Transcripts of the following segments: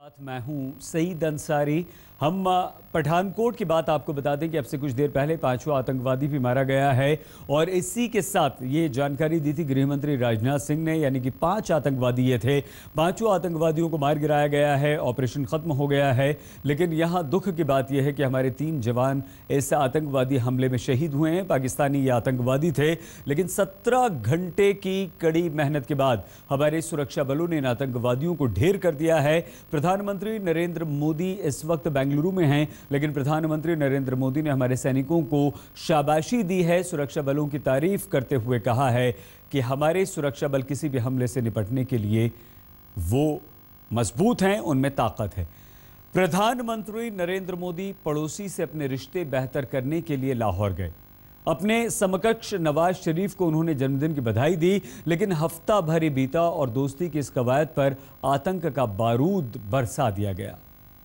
मैं हूं सईद अंसारी। हम पठानकोट की बात आपको बता दें कि अब से कुछ देर पहले 5वां आतंकवादी भी मारा गया है और इसी के साथ ये जानकारी दी थी गृह मंत्री राजनाथ सिंह ने, यानी कि 5 आतंकवादी ये थे। 5 आतंकवादियों को मार गिराया गया है, ऑपरेशन खत्म हो गया है। लेकिन यहाँ दुख की बात यह है कि हमारे 3 जवान इस आतंकवादी हमले में शहीद हुए हैं। पाकिस्तानी ये आतंकवादी थे, लेकिन 17 घंटे की कड़ी मेहनत के बाद हमारे सुरक्षा बलों ने इन आतंकवादियों को ढेर कर दिया है। प्रधानमंत्री नरेंद्र मोदी इस वक्त बेंगलुरु में हैं, लेकिन प्रधानमंत्री नरेंद्र मोदी ने हमारे सैनिकों को शाबाशी दी है, सुरक्षा बलों की तारीफ करते हुए कहा है कि हमारे सुरक्षा बल किसी भी हमले से निपटने के लिए वो मजबूत हैं, उनमें ताकत है। प्रधानमंत्री नरेंद्र मोदी पड़ोसी से अपने रिश्ते बेहतर करने के लिए लाहौर गए। अपने समकक्ष नवाज शरीफ को उन्होंने जन्मदिन की बधाई दी, लेकिन हफ्ता भर बीता और दोस्ती की इस कवायद पर आतंक का बारूद बरसा दिया गया।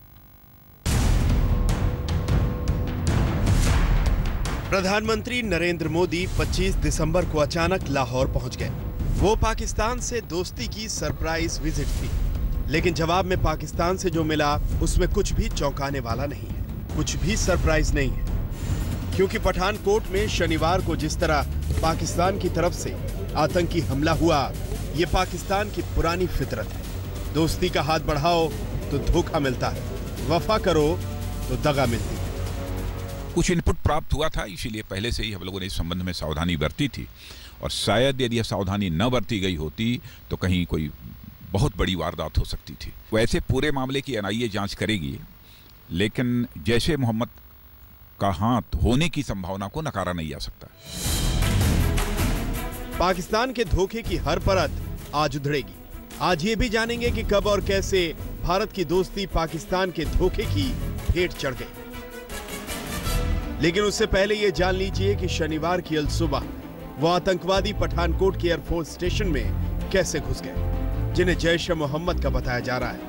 प्रधानमंत्री नरेंद्र मोदी 25 दिसंबर को अचानक लाहौर पहुंच गए। वो पाकिस्तान से दोस्ती की सरप्राइज विजिट थी, लेकिन जवाब में पाकिस्तान से जो मिला उसमें कुछ भी चौंकाने वाला नहीं है, कुछ भी सरप्राइज नहीं है। क्योंकि पठानकोट में शनिवार को जिस तरह पाकिस्तान की तरफ से आतंकी हमला हुआ, ये पाकिस्तान की पुरानी फितरत है। दोस्ती का हाथ बढ़ाओ तो धोखा मिलता है, वफा करो तो दगा मिलती है। कुछ इनपुट प्राप्त हुआ था, इसीलिए पहले से ही हम लोगों ने इस संबंध में सावधानी बरती थी, और शायद यदि यह सावधानी न बरती गई होती तो कहीं कोई बहुत बड़ी वारदात हो सकती थी। वैसे पूरे मामले की एनआईए जांच करेगी, लेकिन जैश ए मोहम्मद का हाथ होने की संभावना को नकारा नहीं जा सकता। पाकिस्तान के धोखे की हर परत आज उधड़ेगी। आज ये भी जानेंगे कि कब और कैसे भारत की दोस्ती पाकिस्तान के धोखे की भेंट चढ़ गई। लेकिन उससे पहले ये जान लीजिए कि शनिवार की अलसुबह वो आतंकवादी पठानकोट के एयरफोर्स स्टेशन में कैसे घुस गए, जिन्हें जैश ए मोहम्मद का बताया जा रहा है।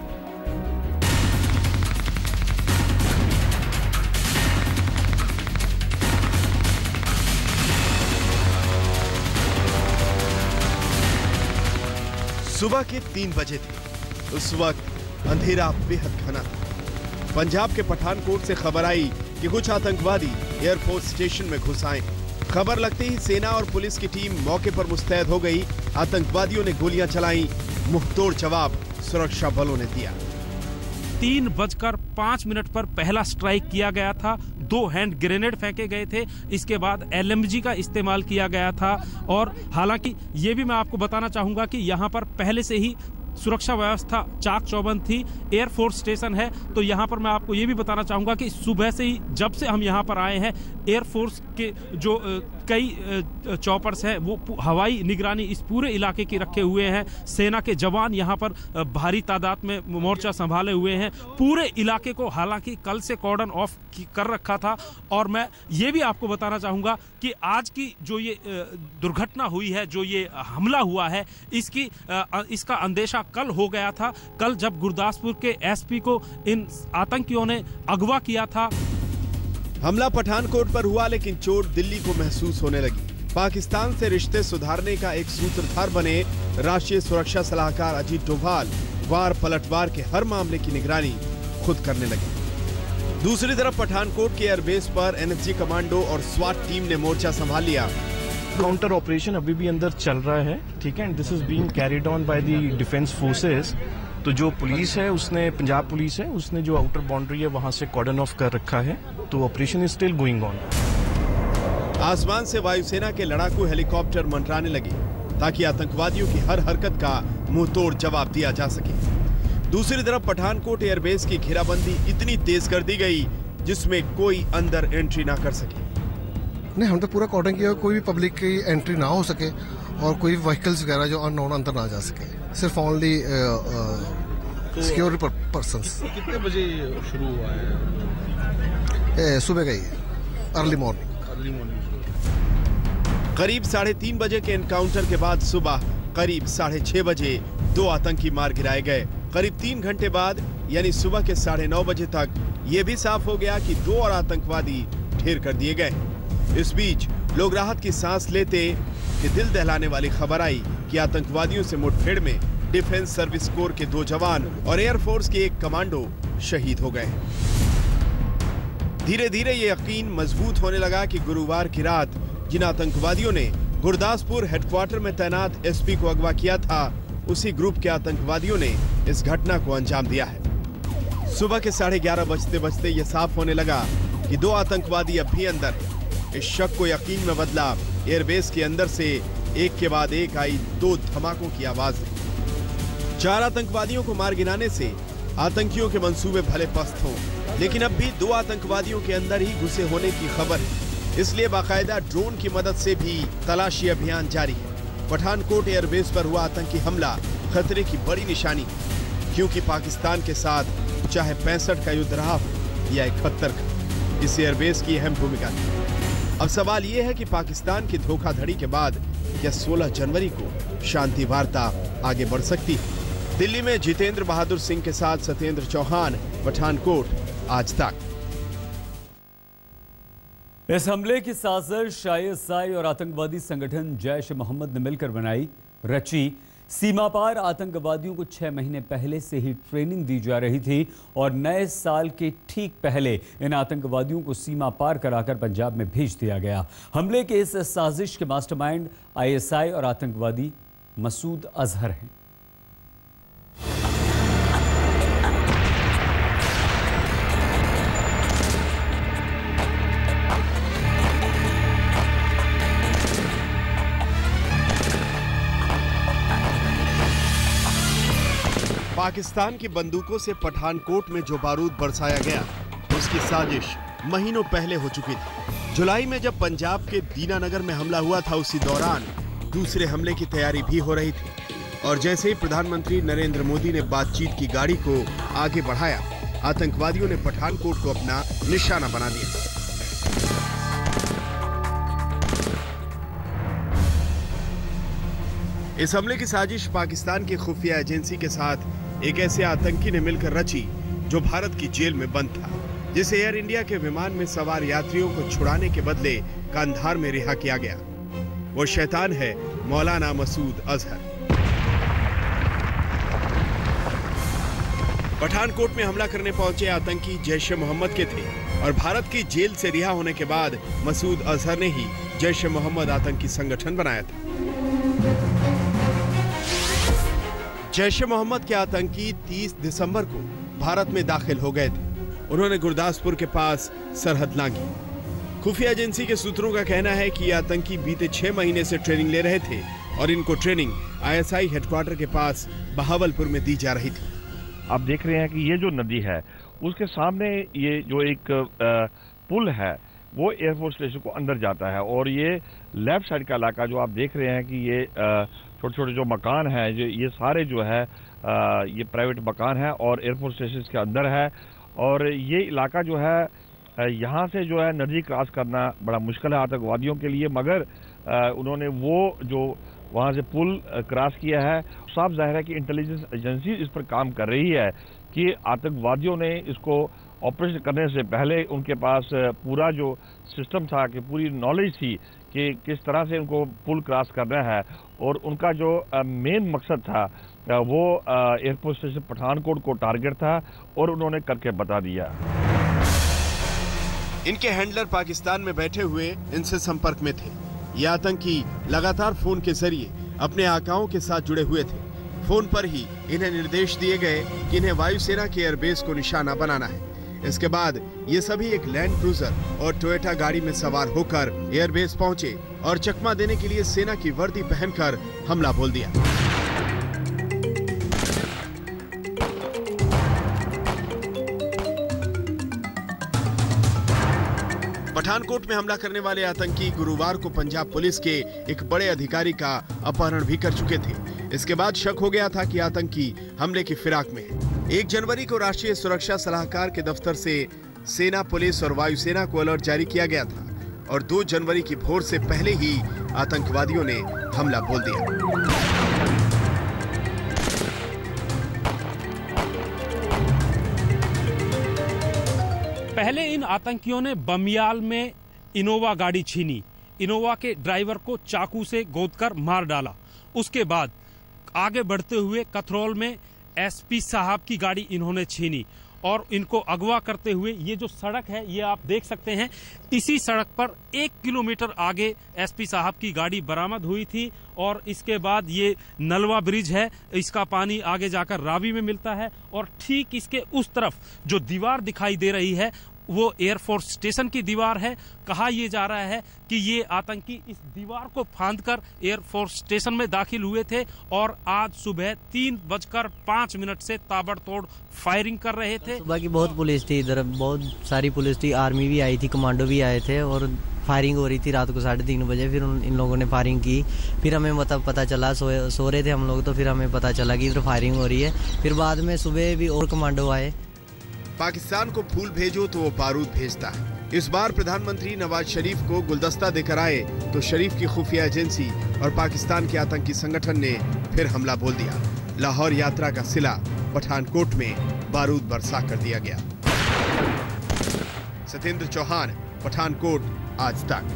सुबह के 3 बजे थे। उस वक्त अंधेरा बेहद घना था। पंजाब के पठानकोट से खबर आई कि कुछ आतंकवादी एयरफोर्स स्टेशन में घुस आए। खबर लगते ही सेना और पुलिस की टीम मौके पर मुस्तैद हो गई। आतंकवादियों ने गोलियां चलाई, मुंहतोड़ जवाब सुरक्षा बलों ने दिया। 3:05 पर पहला स्ट्राइक किया गया था। 2 हैंड ग्रेनेड फेंके गए थे। इसके बाद एलएमजी का इस्तेमाल किया गया था। और हालांकि ये भी मैं आपको बताना चाहूंगा कि यहाँ पर पहले से ही सुरक्षा व्यवस्था चाक चौबंद थी। एयरफोर्स स्टेशन है, तो यहाँ पर मैं आपको ये भी बताना चाहूँगा कि सुबह से ही जब से हम यहाँ पर आए हैं, एयरफोर्स के जो कई चॉपर्स हैं वो हवाई निगरानी इस पूरे इलाके की रखे हुए हैं। सेना के जवान यहाँ पर भारी तादाद में मोर्चा संभाले हुए हैं। पूरे इलाके को हालांकि कल से कॉर्डन ऑफ कर रखा था। और मैं ये भी आपको बताना चाहूँगा कि आज की जो ये दुर्घटना हुई है, जो ये हमला हुआ है, इसका अंदेशा कल हो गया था। कल जब गुरदासपुर के एसपी को इन आतंकियों ने अगवा किया था। हमला पठानकोट पर हुआ, लेकिन चोट दिल्ली को महसूस होने लगी। पाकिस्तान से रिश्ते सुधारने का एक सूत्रधार बने राष्ट्रीय सुरक्षा सलाहकार अजीत डोभाल वार पलटवार के हर मामले की निगरानी खुद करने लगे। दूसरी तरफ पठानकोट के एयरबेस पर एनएसजी कमांडो और स्वाट टीम ने मोर्चा संभाल लिया। काउंटर ऑपरेशन अभी भी अंदर चल रहा है, ठीक है। This is being carried on by the defence forces. तो जो पुलिस है, उसने पंजाब पुलिस है, उसने जो आउटर बाउंड्री है वहां से कॉर्डन ऑफ कर रखा है। तो operation is still going on. आसमान से वायुसेना के लड़ाकू हेलीकॉप्टर मंडराने लगे ताकि आतंकवादियों की हर हरकत का मुंहतोड़ जवाब दिया जा सके। दूसरी तरफ पठानकोट एयरबेस की घेराबंदी इतनी तेज कर दी गई जिसमें कोई अंदर एंट्री ना कर सके। नहीं, हम तो पूरा कॉर्डन किया, कोई भी पब्लिक की एंट्री ना हो सके और कोई व्हीकल्स वगैरह जो अननोन अंदर ना जा सके। सिर्फ ओनली सिक्योरिटी पर्सन्स। कितने बजे शुरू हुआ है? सुबह का ही, अर्ली मॉर्निंग। करीब 3:30 बजे के एनकाउंटर के बाद सुबह करीब 6:30 बजे 2 आतंकी मार गिराए गए। करीब 3 घंटे बाद यानी सुबह के 9:30 बजे तक ये भी साफ हो गया कि 2 और आतंकवादी ढेर कर दिए गए। इस बीच लोग राहत की सांस लेते कि दिल दहलाने वाली खबर आई कि आतंकवादियों से मुठभेड़ में डिफेंस सर्विस कोर के 2 जवान और एयरफोर्स के 1 कमांडो शहीद हो गए। धीरे धीरे ये यकीन मजबूत होने लगा कि गुरुवार की रात जिन आतंकवादियों ने गुरदासपुर हेडक्वार्टर में तैनात एसपी को अगवा किया था, उसी ग्रुप के आतंकवादियों ने इस घटना को अंजाम दिया है। सुबह के 11:30 बजते बजते यह साफ होने लगा कि 2 आतंकवादी अब भी अंदर हैं। इस शक को यकीन में बदला एयरबेस के अंदर से एक के बाद एक आई 2 धमाकों की आवाजें। 4 आतंकवादियों को मार गिराने से आतंकियों के मंसूबे भले पस्त हों, लेकिन अब भी 2 आतंकवादियों के अंदर ही घुसे होने की खबर है। इसलिए बाकायदा ड्रोन की मदद से भी तलाशी अभियान जारी है। पठानकोट एयरबेस पर हुआ आतंकी हमला खतरे की बड़ी निशानी है, क्योंकि पाकिस्तान के साथ चाहे 65 का युद्ध रहा हो या 71 का, इस एयरबेस की अहम भूमिका है। अब सवाल यह है कि पाकिस्तान की धोखाधड़ी के बाद क्या 16 जनवरी को शांति वार्ता आगे बढ़ सकती है? दिल्ली में जितेंद्र बहादुर सिंह के साथ सत्येंद्र चौहान, पठानकोट, आज तक। इस हमले की साजिश ISI और आतंकवादी संगठन जैश मोहम्मद ने मिलकर बनाई, रची। सीमा पार आतंकवादियों को 6 महीने पहले से ही ट्रेनिंग दी जा रही थी और नए साल के ठीक पहले इन आतंकवादियों को सीमा पार कराकर पंजाब में भेज दिया गया। हमले के इस साजिश के मास्टरमाइंड ISI और आतंकवादी मसूद अजहर हैं। पाकिस्तान की बंदूकों से पठानकोट में जो बारूद बरसाया गया, उसकी साजिश महीनों पहले हो चुकी थी। जुलाई में जब पंजाब के दीनानगर में हमला हुआ था, उसी दौरान दूसरे हमले की तैयारी भी हो रही थी। और जैसे ही प्रधानमंत्री नरेंद्र मोदी ने बातचीत की गाड़ी को आगे बढ़ाया, आतंकवादियों ने पठानकोट को अपना निशाना बना दिया। इस हमले की साजिश पाकिस्तान की खुफिया एजेंसी के साथ एक ऐसे आतंकी ने मिलकर रची जो भारत की जेल में बंद था, जिसे एयर इंडिया के विमान में सवार यात्रियों को छुड़ाने के बदले कांधार में रिहा किया गया। वो शैतान है मौलाना मसूद अजहर। पठानकोट में हमला करने पहुंचे आतंकी जैश मोहम्मद के थे और भारत की जेल से रिहा होने के बाद मसूद अजहर ने ही जैश मोहम्मद आतंकी संगठन बनाया था। जैश मोहम्मद के आतंकी 30 दिसंबर को भारत में दाखिल हो गए थे। उन्होंने गुरदासपुर के पास सरहद लांघी। खुफिया एजेंसी के सूत्रों का कहना है कि ये आतंकी बीते 6 महीने से ट्रेनिंग ले रहे थे और इनको ट्रेनिंग ISI हेडक्वार्टर के पास बहावलपुर में दी जा रही थी। आप देख रहे हैं कि ये जो नदी है, उसके सामने ये जो एक पुल है, वो एयरफोर्स स्टेशन को अंदर जाता है। और ये लेफ्ट साइड का इलाका जो आप देख रहे हैं कि ये छोटे छोटे जो मकान हैं, ये सारे जो है ये प्राइवेट मकान है और एयरफोर्स स्टेशन के अंदर है। और ये इलाका जो है, यहाँ से जो है नदी क्रॉस करना बड़ा मुश्किल है आतंकवादियों के लिए, मगर उन्होंने वो जो वहाँ से पुल क्रॉस किया है। साफ जाहिर है कि इंटेलिजेंस एजेंसी इस पर काम कर रही है कि आतंकवादियों ने इसको ऑपरेशन करने से पहले उनके पास पूरा जो सिस्टम था, कि पूरी नॉलेज थी कि किस तरह से उनको पुल क्रॉस करना है। और उनका जो मेन मकसद था वो एयरपोर्ट स्टेशन पठानकोट को टारगेट था और उन्होंने करके बता दिया। इनके हैंडलर पाकिस्तान में बैठे हुए इनसे संपर्क में थे। ये आतंकी लगातार फोन के जरिए अपने आकाओं के साथ जुड़े हुए थे। फोन पर ही इन्हें निर्देश दिए गए कि इन्हें वायुसेना के एयरबेस को निशाना बनाना है। इसके बाद ये सभी एक लैंड क्रूजर और टोयोटा गाड़ी में सवार होकर एयरबेस पहुंचे और चकमा देने के लिए सेना की वर्दी पहनकर हमला बोल दिया। पठानकोट में हमला करने वाले आतंकी गुरुवार को पंजाब पुलिस के एक बड़े अधिकारी का अपहरण भी कर चुके थे। इसके बाद शक हो गया था कि आतंकी हमले की फिराक में है। 1 जनवरी को राष्ट्रीय सुरक्षा सलाहकार के दफ्तर से सेना, पुलिस और वायुसेना को अलर्ट जारी किया गया था और 2 जनवरी की भोर से पहले ही आतंकवादियों ने हमला बोल दिया। पहले इन आतंकियों ने बमियाल में इनोवा गाड़ी छीनी, इनोवा के ड्राइवर को चाकू से गोदकर मार डाला। उसके बाद आगे बढ़ते हुए कथरौल में एसपी साहब की गाड़ी इन्होंने छीनी और इनको अगवा करते हुए ये जो सड़क है ये आप देख सकते हैं, इसी सड़क पर 1 किलोमीटर आगे एसपी साहब की गाड़ी बरामद हुई थी। और इसके बाद ये नलवा ब्रिज है, इसका पानी आगे जाकर रावी में मिलता है और ठीक इसके उस तरफ जो दीवार दिखाई दे रही है वो एयरफोर्स स्टेशन की दीवार है। कहा यह जा रहा है कि ये आतंकी इस दीवार को फांदकर एयरफोर्स स्टेशन में दाखिल हुए थे और आज सुबह 3:05 से ताबड़तोड़ फायरिंग कर रहे थे। सुबह की बहुत पुलिस थी इधर, बहुत सारी पुलिस थी, आर्मी भी आई थी, कमांडो भी आए थे और फायरिंग हो रही थी रात को 3:30 बजे। फिर इन लोगों ने फायरिंग की, फिर हमें मतलब पता चला, सो रहे थे हम लोग, तो फिर हमें पता चला कि इधर फायरिंग हो रही है। फिर बाद में सुबह भी और कमांडो आए। पाकिस्तान को फूल भेजो तो वो बारूद भेजता है। इस बार प्रधानमंत्री नवाज शरीफ को गुलदस्ता देकर आए तो शरीफ की खुफिया एजेंसी और पाकिस्तान के आतंकी संगठन ने फिर हमला बोल दिया। लाहौर यात्रा का सिला पठानकोट में बारूद बरसा कर दिया गया। सत्येंद्र चौहान, पठानकोट, आज तक।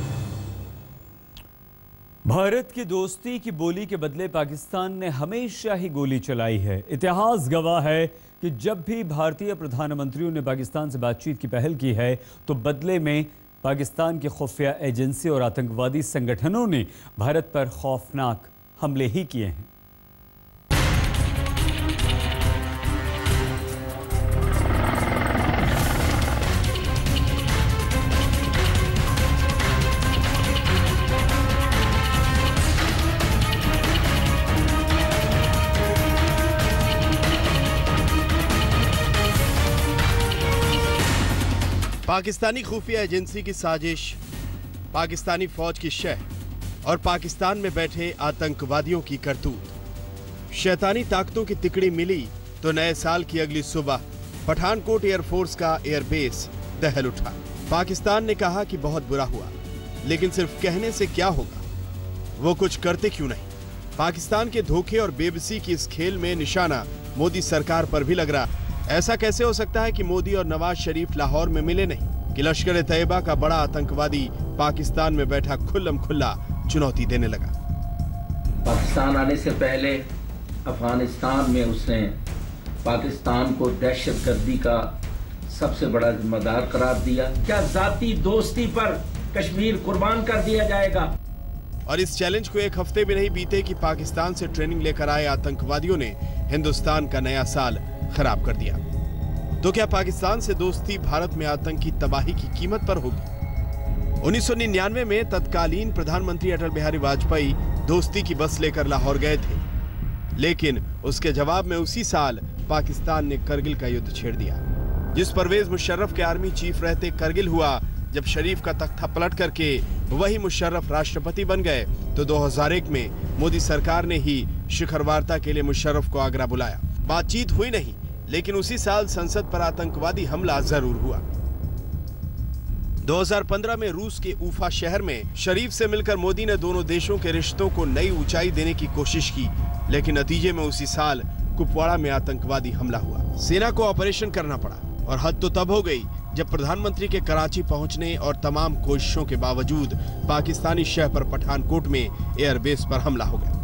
भारत की दोस्ती की बोली के बदले पाकिस्तान ने हमेशा ही गोली चलाई है। इतिहास गवाह है कि जब भी भारतीय प्रधानमंत्रियों ने पाकिस्तान से बातचीत की पहल की है तो बदले में पाकिस्तान की खुफिया एजेंसी और आतंकवादी संगठनों ने भारत पर खौफनाक हमले ही किए हैं। पाकिस्तानी खुफिया एजेंसी की साजिश, पाकिस्तानी फौज की शह और पाकिस्तान में बैठे आतंकवादियों की करतूत। शैतानी ताकतों की तिकड़ी मिली तो नए साल की अगली सुबह पठानकोट एयरफोर्स का एयरबेस दहल उठा। पाकिस्तान ने कहा कि बहुत बुरा हुआ, लेकिन सिर्फ कहने से क्या होगा, वो कुछ करते क्यों नहीं। पाकिस्तान के धोखे और बेबसी की इस खेल में निशाना मोदी सरकार पर भी लग रहा। ऐसा कैसे हो सकता है कि मोदी और नवाज शरीफ लाहौर में मिले नहीं, कि लश्कर तैयबा का बड़ा आतंकवादी पाकिस्तान में बैठा खुल्लम खुल्ला चुनौती देने लगा। पाकिस्तान आने से पहले अफगानिस्तान में उसने पाकिस्तान को दहशतगर्दी का सबसे बड़ा जिम्मेदार करार दिया। क्या जाती दोस्ती पर कश्मीर कुर्बान कर दिया जाएगा? और इस चैलेंज को एक हफ्ते भी नहीं बीते कि पाकिस्तान से ट्रेनिंग लेकर आए आतंकवादियों ने हिंदुस्तान का नया साल खराब कर दिया। तो क्या पाकिस्तान से दोस्ती भारत में आतंकी तबाही की कीमत पर होगी? 1999 में तत्कालीन प्रधानमंत्री अटल बिहारी वाजपेयी दोस्ती की बस लेकर लाहौर गए थे, लेकिन उसके जवाब में उसी साल पाकिस्तान ने करगिल का युद्ध छेड़ दिया। जिस परवेज मुशर्रफ के आर्मी चीफ रहते करगिल हुआ, जब शरीफ का तख्ता पलट करके वही मुशर्रफ राष्ट्रपति बन गए तो 2001 में मोदी सरकार ने ही शिखर वार्ता के लिए मुशर्रफ को आगरा बुलाया। बातचीत हुई नहीं, लेकिन उसी साल संसद पर आतंकवादी हमला जरूर हुआ। 2015 में रूस के उफा शहर में शरीफ से मिलकर मोदी ने दोनों देशों के रिश्तों को नई ऊंचाई देने की कोशिश की, लेकिन नतीजे में उसी साल कुपवाड़ा में आतंकवादी हमला हुआ। सेना को ऑपरेशन करना पड़ा और हद तो तब हो गई जब प्रधानमंत्री के कराची पहुंचने और तमाम कोशिशों के बावजूद पाकिस्तानी शह पर पठानकोट में एयरबेस पर हमला हो गया।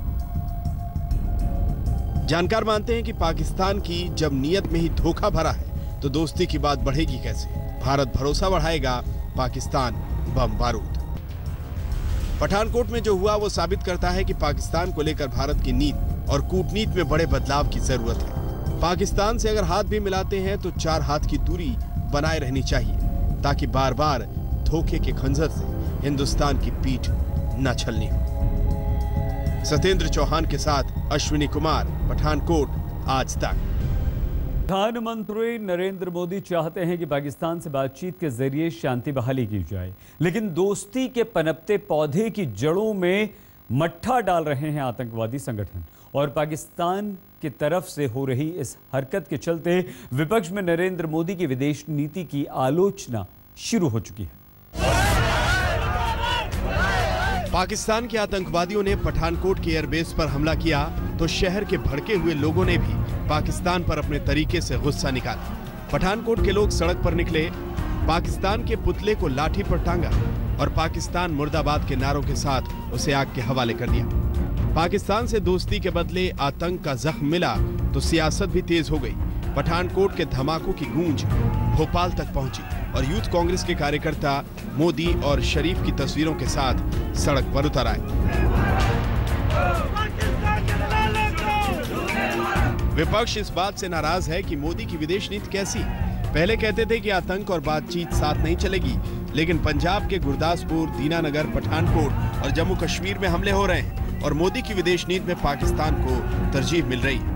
जानकार मानते हैं कि पाकिस्तान की जब नीयत में ही धोखा भरा है तो दोस्ती की बात बढ़ेगी कैसे? भारत भरोसा बढ़ाएगा, पाकिस्तान बम बारूद। पठानकोट में जो हुआ वो साबित करता है कि पाकिस्तान को लेकर भारत की नीति और कूटनीति में बड़े बदलाव की जरूरत है। पाकिस्तान से अगर हाथ भी मिलाते हैं तो 4 हाथ की दूरी बनाए रहनी चाहिए, ताकि बार बार धोखे के खंजर से हिंदुस्तान की पीठ न छलनी हो। सत्येंद्र चौहान के साथ अश्विनी कुमार, पठानकोट, आज तक। प्रधानमंत्री नरेंद्र मोदी चाहते हैं कि पाकिस्तान से बातचीत के जरिए शांति बहाली की जाए, लेकिन दोस्ती के पनपते पौधे की जड़ों में मट्ठा डाल रहे हैं आतंकवादी संगठन। और पाकिस्तान की तरफ से हो रही इस हरकत के चलते विपक्ष में नरेंद्र मोदी की विदेश नीति की आलोचना शुरू हो चुकी है। पाकिस्तान के आतंकवादियों ने पठानकोट के एयरबेस पर हमला किया तो शहर के भड़के हुए लोगों ने भी पाकिस्तान पर अपने तरीके से गुस्सा निकाला। पठानकोट के लोग सड़क पर निकले, पाकिस्तान के पुतले को लाठी पर टांगा और पाकिस्तान मुर्दाबाद के नारों के साथ उसे आग के हवाले कर दिया। पाकिस्तान से दोस्ती के बदले आतंक का जख्म मिला तो सियासत भी तेज हो गई। पठानकोट के धमाकों की गूंज भोपाल तक पहुंची और यूथ कांग्रेस के कार्यकर्ता मोदी और शरीफ की तस्वीरों के साथ सड़क पर उतर आए। विपक्ष इस बात से नाराज है कि मोदी की विदेश नीति कैसी। पहले कहते थे कि आतंक और बातचीत साथ नहीं चलेगी, लेकिन पंजाब के गुरदासपुर, दीनानगर, पठानकोट और जम्मू कश्मीर में हमले हो रहे हैं और मोदी की विदेश नीति में पाकिस्तान को तरजीह मिल रही है।